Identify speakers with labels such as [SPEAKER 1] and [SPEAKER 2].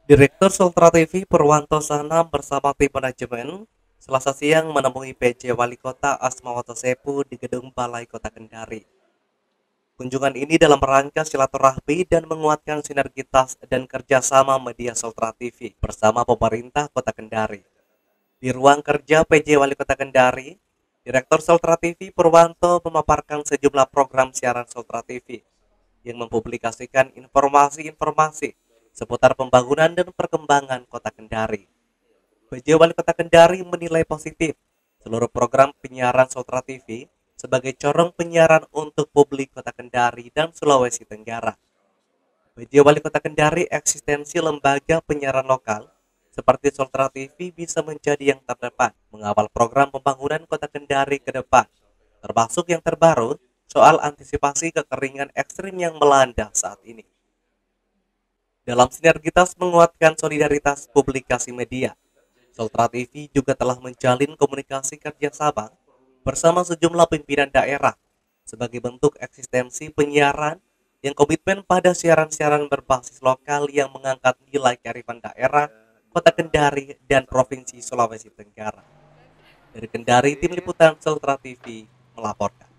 [SPEAKER 1] Direktur Sultra TV Purwanto Sanam bersama tim manajemen Selasa siang menemui PJ Wali Kota Asmawato Sepu di Gedung Balai Kota Kendari. Kunjungan ini dalam rangka silaturahmi dan menguatkan sinergitas dan kerjasama media Sultra TV bersama pemerintah Kota Kendari. Di ruang kerja PJ Wali Kota Kendari, Direktur Sultra TV Purwanto memaparkan sejumlah program siaran Sultra TV yang mempublikasikan informasi-informasi seputar pembangunan dan perkembangan Kota Kendari. PJ Wali Kota Kendari menilai positif seluruh program penyiaran Sultra TV sebagai corong penyiaran untuk publik Kota Kendari dan Sulawesi Tenggara. PJ Wali Kota Kendari eksistensi lembaga penyiaran lokal seperti Sultra TV bisa menjadi yang terdepan mengawal program pembangunan Kota Kendari ke depan, termasuk yang terbaru soal antisipasi kekeringan ekstrim yang melanda saat ini. Dalam sinergitas menguatkan solidaritas publikasi media, Sultra TV juga telah menjalin komunikasi kerjasama bersama sejumlah pimpinan daerah sebagai bentuk eksistensi penyiaran yang komitmen pada siaran-siaran berbasis lokal yang mengangkat nilai kearifan daerah, Kota Kendari, dan Provinsi Sulawesi Tenggara. Dari Kendari, Tim Liputan Sultra TV melaporkan.